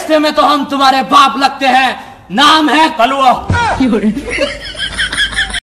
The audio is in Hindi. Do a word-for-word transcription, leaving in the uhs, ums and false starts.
रिश्ते में तो हम तुम्हारे बाप लगते हैं, नाम है कलुआ।